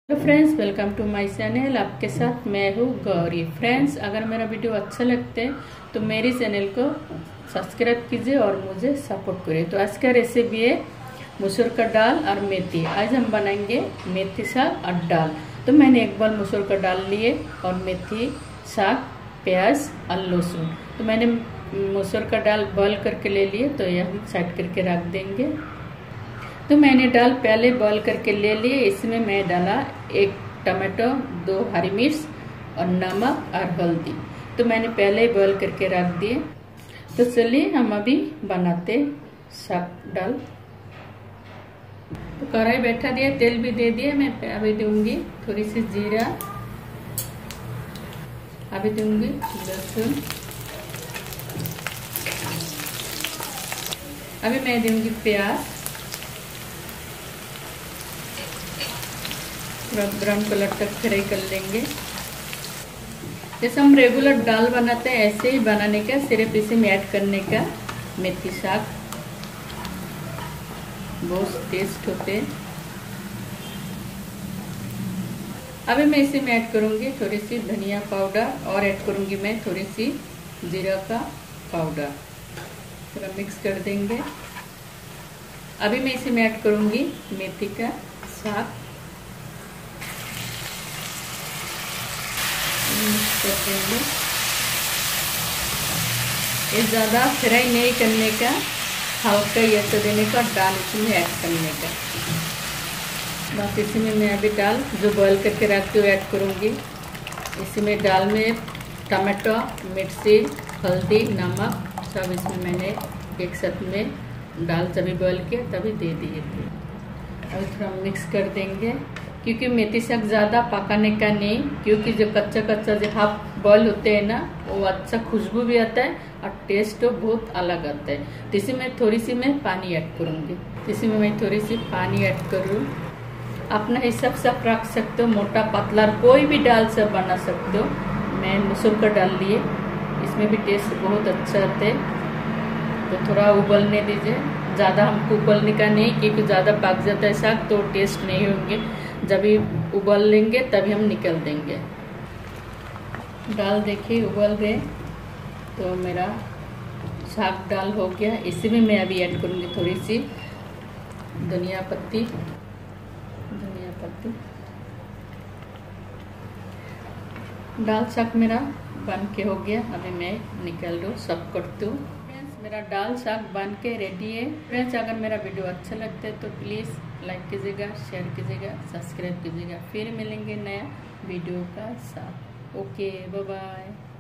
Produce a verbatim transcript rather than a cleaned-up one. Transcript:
Hello friends, welcome to my channel. आपके साथ मैं हूँ गौरी। फ्रेंड्स, अगर मेरा वीडियो अच्छा लगता है तो मेरे चैनल को सब्सक्राइब कीजिए और मुझे सपोर्ट करिए। तो आज का रेसिपी है मसूर का दाल और मेथी। आज हम बनाएंगे मेथी साग और दाल। तो मैंने एक बार मसूर का दाल लिए और मेथी साग, प्याज और लहसुन। तो मैंने मसूर का दाल बॉयल करके ले लिए, तो ये हम साइड करके रख देंगे। तो मैंने दाल पहले बॉईल करके ले लिए। इसमें मैं डाला एक टमाटो, दो हरी मिर्च और नमक और हल्दी। तो मैंने पहले ही बॉईल करके रख दिए। तो चलिए हम अभी बनाते साग दाल। तो कढ़ाई बैठा दिया, तेल भी दे दिया। मैं अभी दूंगी थोड़ी सी जीरा, अभी दूंगी लहसुन, अभी मैं दूंगी प्याज, ब्राउन कलर तक फ्राई कर लेंगे। जैसे हम रेगुलर दाल बनाते हैं ऐसे ही बनाने का, सिर्फ इसी में ऐड करने का मेथी साग। बहुत टेस्ट होते हैं। अभी मैं इसी में ऐड करूंगी थोड़ी सी धनिया पाउडर और ऐड करूंगी मैं थोड़ी सी जीरा का पाउडर। थोड़ा मिक्स कर देंगे। अभी मैं इसी में ऐड करूंगी मेथी का साग। कर देंगे। ये ज़्यादा फ्राई नहीं करने का, हल्का ये तो देने का, दाल इसमें ऐड करने का। बस इसी में मैं अभी दाल जो बॉईल करके रखती हूँ ऐड करूँगी। इसी में दाल में टमाटो, मिर्ची, हल्दी, नमक सब इसमें मैंने एक साथ में दाल जब बॉईल किया तभी दे दिए थे। अभी थोड़ा मिक्स कर देंगे, क्योंकि मेथी साग ज़्यादा पकाने का नहीं, क्योंकि जो कच्चा कच्चा जो हाफ बॉयल होते हैं ना, वो अच्छा खुशबू भी आता है और टेस्ट तो बहुत अलग आता है। तो इसी में थोड़ी सी मैं पानी ऐड करूँगी। इसी में मैं थोड़ी सी पानी ऐड करूँ। अपना हिसाब से आप रख सकते हो, मोटा पतला कोई भी दाल से बना सकते हो। मैं मसूर का दाल लिए, इसमें भी टेस्ट बहुत अच्छा आता है। तो थोड़ा उबलने दीजिए, ज़्यादा हमको उबलने का नहीं, क्योंकि ज़्यादा पक जाता है साग तो टेस्ट नहीं होंगे। जब भी उबल लेंगे तभी हम निकल देंगे। दाल देखिए उबल गए, तो मेरा साग दाल हो गया। इसी में मैं अभी ऐड करूँगी थोड़ी सी धनिया पत्ती धनिया पत्ती दाल साग मेरा बन के हो गया। अभी मैं निकल लूँ, सब करती हूँ। मेरा दाल साग बन के रेडी है। फ्रेंड्स, अगर मेरा वीडियो अच्छा लगता है तो प्लीज़ लाइक कीजिएगा, शेयर कीजिएगा, सब्सक्राइब कीजिएगा। फिर मिलेंगे नया वीडियो का साथ। Okay, bye bye.